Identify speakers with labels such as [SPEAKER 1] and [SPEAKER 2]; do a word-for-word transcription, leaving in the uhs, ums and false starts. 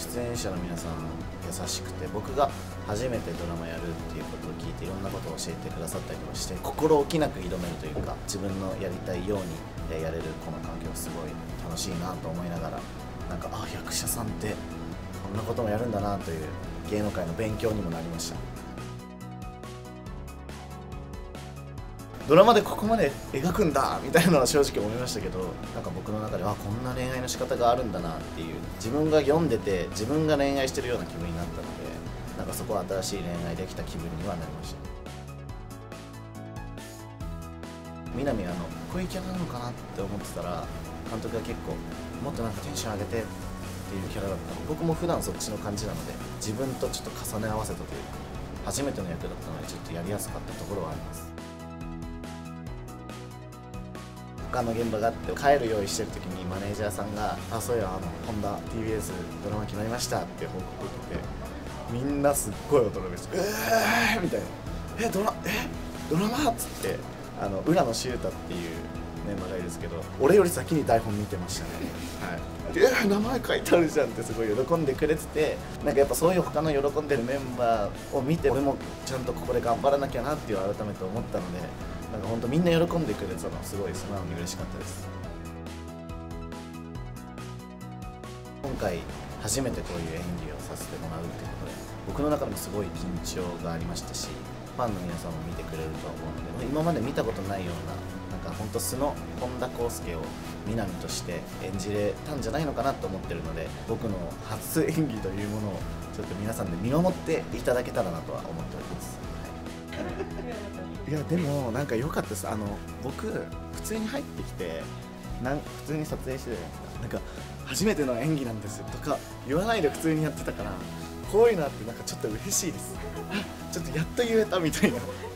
[SPEAKER 1] 出演者の皆さん優しくて、僕が初めてドラマやるっていうことを聞いていろんなことを教えてくださったりとかして、心置きなく挑めるというか、自分のやりたいようにやれるこの環境すごい楽しいなと思いながら、なんかあ役者さんってこんなこともやるんだなという芸能界の勉強にもなりました。ドラマでここまで描くんだみたいなのは正直思いましたけど、なんか僕の中ではこんな恋愛の仕方があるんだなっていう、自分が読んでて自分が恋愛してるような気分になったので、なんかそこは新しい恋愛できた気分にはなりました。南はあのこういうキャラなのかなって思ってたら、監督が結構もっとなんかテンション上げてっていうキャラだったので、僕も普段そっちの感じなので自分とちょっと重ね合わせたというか、初めての役だったのでちょっとやりやすかったところはあります。他の現場があって帰る用意してる時にマネージャーさんが「あそういやあの本田 ティービーエス ドラマ決まりました」って報告を受けて、みんなすっごい驚きして「えー!」みたいな「えドラえドラマ?」っつって、あの浦野秀太っていうメンバーがいるんですけど、俺より先に台本見てましたね。はい、えー、名前書いてあるじゃんってすごい喜んでくれてて、なんかやっぱそういう他の喜んでるメンバーを見て、俺もちゃんとここで頑張らなきゃなっていう改めて思ったので、なんか本当みんな喜んでくれたのすごい素直に嬉しかったです。今回初めてこういう演技をさせてもらうっていうことで、僕の中でもすごい緊張がありましたし、ファンの皆さんも見てくれると思うので、今まで見たことないような、なんか本当素の本田康介を南として演じれたんじゃないのかなと思ってるので、僕の初演技というものをちょっと皆さんで見守っていただけたらなとは思っております。いやでもなんか良かったです。あの僕普通に入ってきてなん普通に撮影してるじゃないですか。なんか初めての演技なんですとか言わないで普通にやってたから、こういうのあってなんかちょっと嬉しいです。ちょっとやっと言えたみたいな。